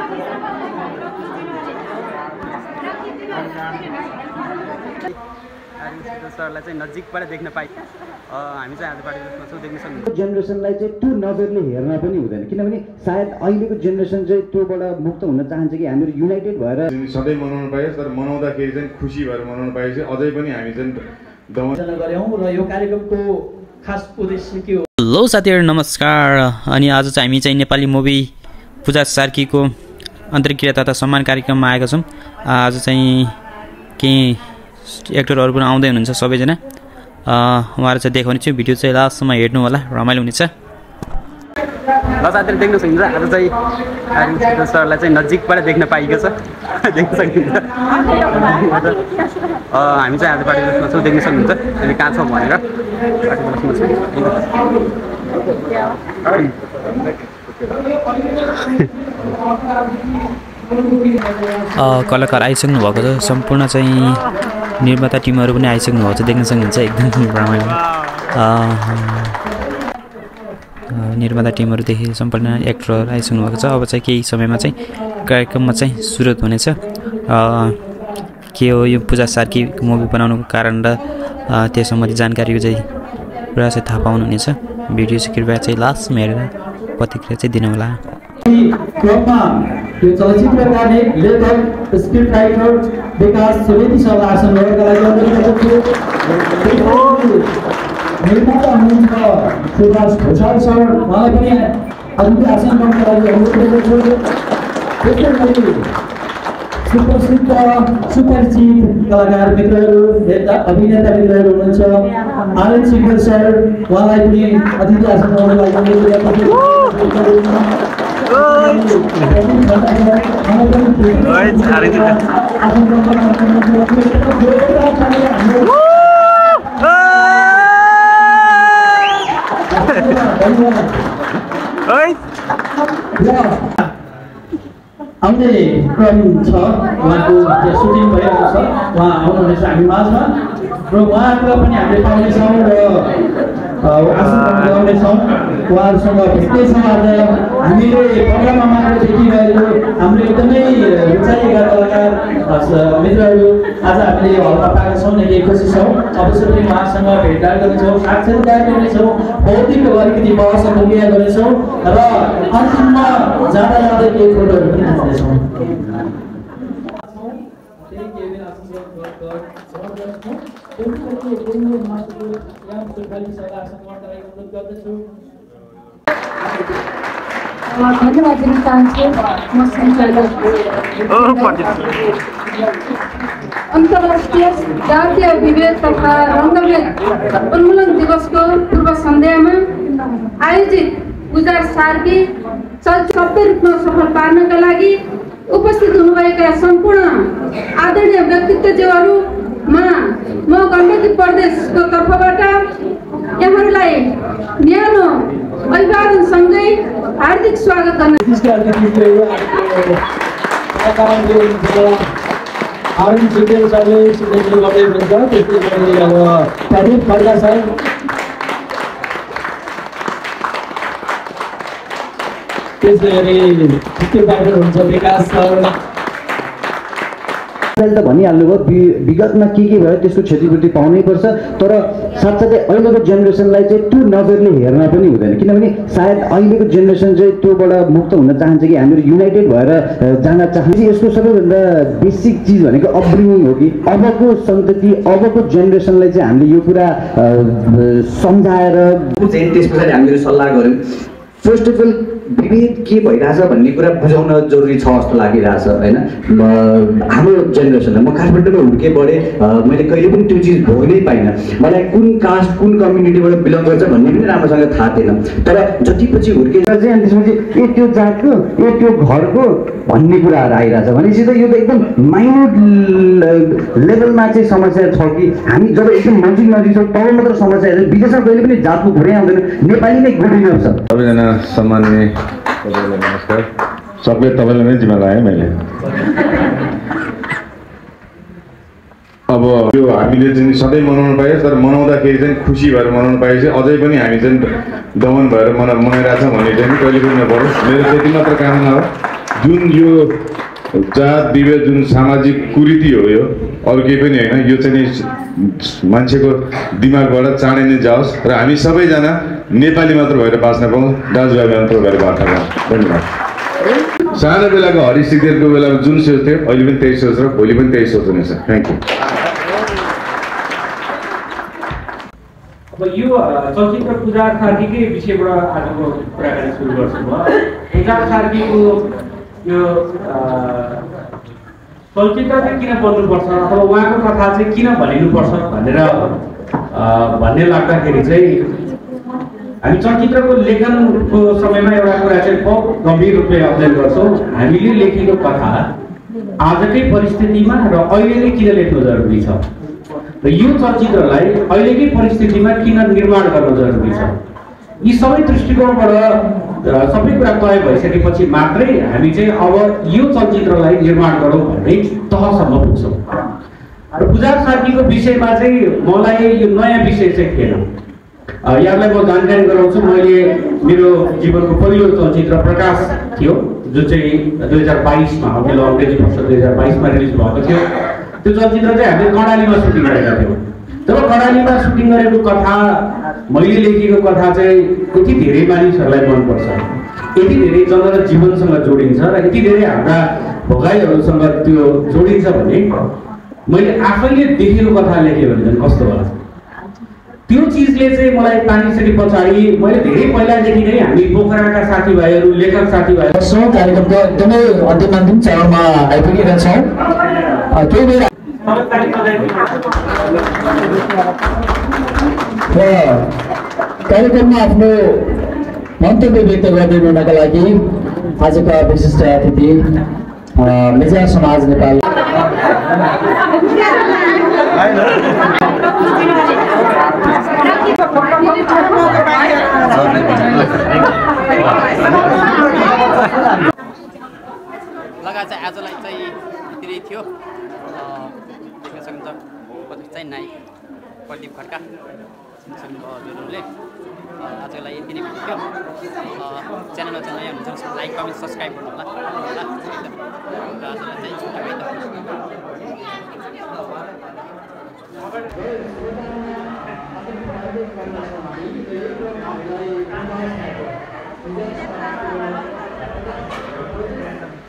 सरलाई चाहिँ नजिकबाट देख्न पाइ हामी चाहिँ आज पार्टी जसमा छौँ देख्न सक्छौँ। जेनेरेसनलाई चाहिँ त्यो नजरले हेर्न पनि हुँदैन, किनभने सायद अहिलेको जेनेरेसन चाहिँ त्योबाट मुक्त हुन चाहन्छ कि हामीहरू युनाइटेड भएर सधैँ मनाउन पाइयोस्, तर मनाउँदाखेरि चाहिँ खुसी भएर मनाउन पाइयोस्। अझै पनि हामी चाहिँ दमन गऱ्यौँ र यो कार्यक्रमको खास उद्देश्य के हो? हेलो साथीहरू नमस्कार। अनि आज चाहिँ हामी चाहिँ नेपाली मुभी पूजा सार्कीको अन्तर्क्रिया तथा सम्मान कार्यक्रममा आएका छौँ। आज चाहिँ केही एक्टरहरू पनि आउँदै हुनुहुन्छ सबैजना। उहाँहरू चाहिँ देखाउने छु, भिडियो चाहिँ लास्टसम्म हेर्नु होला, रमाइलो हुनेछ। ल साथीहरू देख्न सक्नुहुन्छ आज चाहिँ सरलाई चाहिँ नजिकबाट देख्न पाइएको छ, देख्न सक्नुहुन्छ। हामी चाहिँ आज पार्टी जसमा छौँ देख्न सक्नुहुन्छ। हामी कहाँ छौँ भनेर पार्टी जसमा छौँ। कलाकार आइसक्नु भएको छ, सम्पूर्ण चाहिँ निर्माता टिमहरू पनि आइसक्नु भएको छ, देख्न सक्नुहुन्छ। एकदम रमाइलो निर्माता टिमहरूदेखि सम्पूर्ण एक्टरहरू आइसक्नु भएको छ। अब चाहिँ केही समयमा चाहिँ कार्यक्रममा चाहिँ सुरुवात हुनेछ। के हो यो पूजा सार्की मुभी बनाउनुको कारण र त्यस सम्बन्धी जानकारीको चाहिँ पुरा चाहिँ थाहा पाउनुहुनेछ। भिडियो चाहिँ कृपया चाहिँ लास्टमा हेरेर प्रतिक्रिया चाहिँ दिनुहोला। यो चलचित्रका लेखक स्क्रिप्ट राइटर विकास सुवेदी सर आसनका लागि निर्माता हुनुहुन्छ सुभाष घोषाल सर, उहाँलाई पनि अतिथि आसनका लागि अनुरोध गर्छु। त्यस्तै गरी सुप्रसिद्ध सुपरिचित कलाकार मित्रहरू, अभिनेता मित्रहरू हुनुहुन्छ आनन्द सिंह सर, उहाँलाई पनि अतिथि आसनका लागि अनुरोध गर्छु। आउने क्रम छ, उहाँको सुटिङ भइरहेको छ, उहाँ आउनुहुनेछ हामी माझमा र उहाँको पनि हामीले पाउनेछौँ र आसन लगाउनेछौँ। उहाँहरूसँग भेट्नेछौँ। आज हामीले प्रोग्राममा मात्र देखिरहेको हाम्रो एकदमै रुचाएका कलाकार मित्रहरू आज हामीले हलमा पाएका छौँ, निकै खुसी छौँ। अवश्य पनि उहाँसँग भेटघाट गर्नेछौँ, साक्षात्कार गर्नेछौँ, भौतिक अलिकति बहस प्रक्रिया गर्नेछौँ र अन्तिममा जाँदा जाँदै केही फोटोहरू पनि खिच्नेछौँ। धन्यवाद दिन चाहन्छु। अन्तर्राष्ट्रिय जातीय विभेद तथा रङ्गभेद उन्मूलन दिवसको पूर्व सन्ध्यामा आयोजित पूजा सार्की सबै रूपमा सफल पार्नका लागि उपस्थित हुनुभएका सम्पूर्ण आदरणीय व्यक्तित्वज्यूहरूमा म गण्डकी प्रदेशको तर्फबाट यहाँहरूलाई न्यानो अभिवादनसँगै हार्दिक स्वागत गर्न त भनिहाल्नुभयो। विगतमा के भयो त्यसको क्षतिपूर्ति पाउनै पर्छ, तर साथसाथै अहिलेको जेनेरेसनलाई चाहिँ त्यो नजरले हेर्न पनि हुँदैन, किनभने सायद अहिलेको जेनेरेसन चाहिँ त्योबाट मुक्त हुन चाहन्छ कि हामीहरू युनाइटेड भएर जान चाहन्छ। यसको सबैभन्दा बेसिक चिज भनेको अपब्रिङिङ हो कि अबको सन्तति अबको जेनेरेसनलाई चाहिँ हामीले यो कुरा सम्झाएर चाहिँ त्यस पछाडि हामीले सल्लाह गऱ्यौँ। फर्स्ट अफ अल विभेद के भइरहेछ भन्ने कुरा बुझाउन जरुरी छ जस्तो लागिरहेछ होइन। हाम्रो जेनेरेसनलाई म काठमाडौँमा हुर्के बढेँ, मैले कहिले पनि त्यो चिज भोग्नै पाइनँ। मलाई कुन कास्ट कुन कम्युनिटीबाट बिलङ गर्छ भन्ने पनि राम्रोसँग थाहा थिएन, तर जति पछि हुर्केर चाहिँ अनि त्यसपछि ए त्यो जातको ए त्यो घरको भन्ने कुराहरू आइरहेछ भनेपछि त यो त एकदम माइन्युट लेभलमा चाहिँ समस्या छ कि हामी जब एकदम नजिक छौँ तब मात्र समस्या आइरहेछ। विदेशमा कहिले पनि जातको कुरै आउँदैन, नेपाली नै गुड इनफ छ। सबैजना सम्माननीय तपाईँलाई नमस्कार। सबै तपाईँलाई नै जिम्मा लगाएँ मैले। अब यो हामीले चाहिँ सधैँ मनाउन पाइयोस्, तर मनाउँदाखेरि चाहिँ खुसी भएर मनाउन पाइयोस्। अझै पनि हामी चाहिँ दमन भएर मनाइरहेछ भन्ने चाहिँ कहिले पनि नपरोस्। मेरो त्यति मात्र कामना हो। जुन यो जात विभेद जुन सामाजिक कुरीति हो यो अरू केही पनि होइन यो चाहिँ नि मान्छेको दिमागबाट चाँडै नै जाओस् र हामी सबैजना नेपाली मात्र भएर बाँच्न पाऊँ दाजुभाइ मात्र भएर बाँच्न पाऊँ धन्यवाद सानो बेलाको हरि सिद्धेलको बेलामा जुन सोच थियो अहिले पनि त्यही सोच र भोलि पनि त्यही सोच हुनेछ थ्याङ्क यू अब यो चलचित्र पुजार सार्कीकै विषयबाट आजको कुराकानी सुरु गर्छु म पुजार सार्कीको यो चलचित्र चाहिँ किन बन्नुपर्छ अथवा उहाँको कथा चाहिँ किन भनिनुपर्छ भनेर भन्ने लाग्दाखेरि चाहिँ हामी चलचित्रको लेखनको समयमा एउटा कुरा चाहिँ बहुत गम्भीर रूपले अध्ययन गर्छौँ हामीले लेखेको कथा आजकै परिस्थितिमा र अहिले किन लेख्नु जरुरी छ र यो चलचित्रलाई अहिलेकै परिस्थितिमा किन निर्माण गर्न जरुरी छ यी सबै दृष्टिकोणबाट सबै कुरा तय भइसकेपछि मात्रै हामी चाहिँ अब यो चलचित्रलाई निर्माण गरौँ भन्ने तहसम्म पुग्छौँ र पुजार सार्कीको विषयमा चाहिँ मलाई यो नयाँ विषय चाहिँ थिएन यहाँलाई म जानकारी गराउँछु मैले मेरो जीवनको पहिलो चलचित्र प्रकाश थियो जुन चाहिँ 2022मा अघिल्लो अङ्ग्रेजी वर्ष 2022मा रिलिज भएको थियो त्यो चलचित्र चाहिँ हामीले कर्णालीमा सुटिङ गरेका थियौँ जब कर्णालीमा सुटिङ गरेको कथा मैले लेखेको कथा चाहिँ यति धेरै मानिसहरूलाई मनपर्छ यति धेरै जनता जीवनसँग जोडिन्छ र यति धेरै हाम्रा भोगाइहरूसँग त्यो जोडिन्छ भने मैले आफैले देखेको कथा लेखेँ भने झन् कस्तो होला त्यो चिजले चाहिँ मलाई पानिसके पछाडि मैले धेरै पहिलादेखि नै हामी पोखराका साथीभाइहरू लेखक साथीभाइहरू कार्यक्रमको एकदमै अन्तिम चरणमा आइपुगेका छौँ केही बेर कार्यक्रममा आफ्नो मन्तव्य व्यक्त गरिदिनुका लागि आजका विशिष्ट अतिथि मेजा समाज नेपाल लगायत चाहिँ आजलाई चाहिँ यति थियो देख्न सक्नुहुन्छ चाहिँ नायक प्रदीप खड्का सक्नुभयो हजुरहरूले आजको लागि यति नै थियो च्यानलमा चाहिँ नयाँ हुनुहुन्छ लाइक कमेन्ट सब्सक्राइब गर्नु होला आजलाई चाहिँ छुट्टी भयो